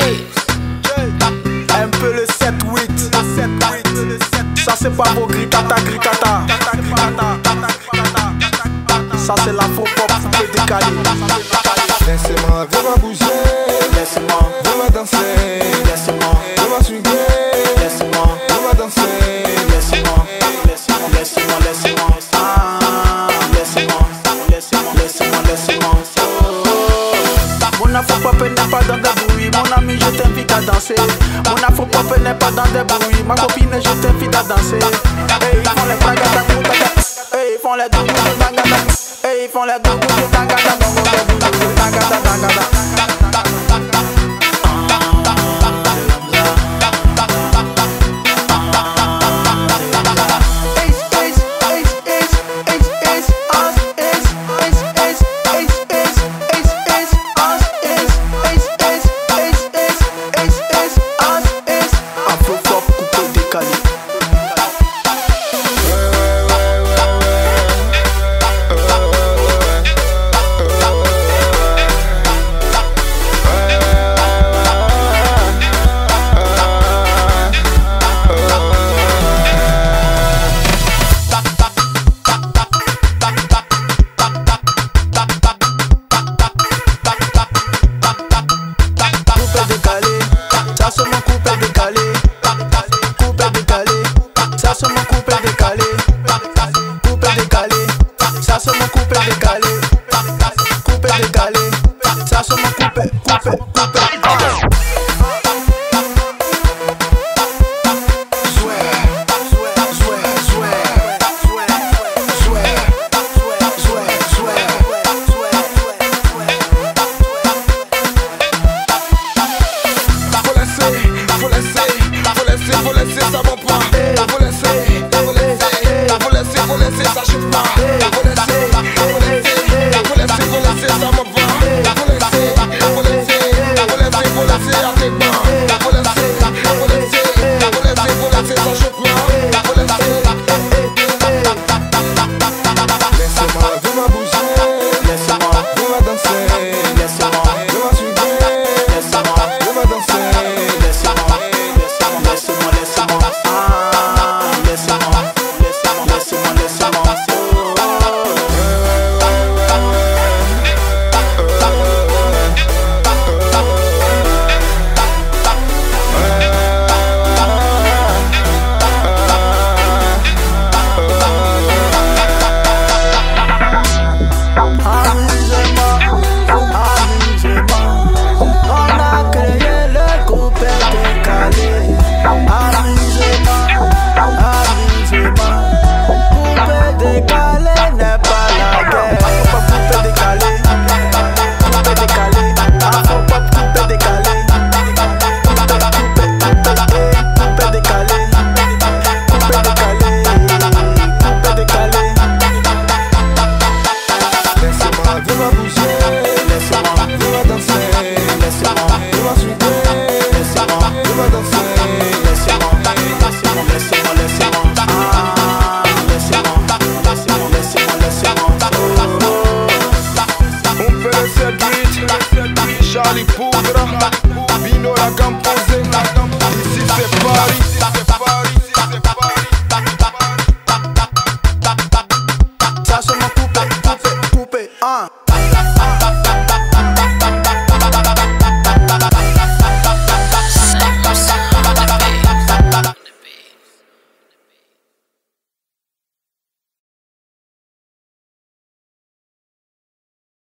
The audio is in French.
Un peu le 7-8. Ça c'est pas vos gricata. Ça c'est la faux pop coupé décalé. Laissez-moi, viens bouger. Laisse-moi, viens danser. laisse-moi, Viens swinguer. laisse-moi, Viens danser. laisse-moi, laisse-moi. Mon afro-pop n'est pas dans des bruits. Mon ami, je t'invite à danser. Mon afro-pop n'est pas dans des bruits. Ma copine, je t'invite à danser. Hey, ils font les bragada. Hey, ils font les doudou de tangada. Hey, ils font les doudou de tangada. Charlie Poudre.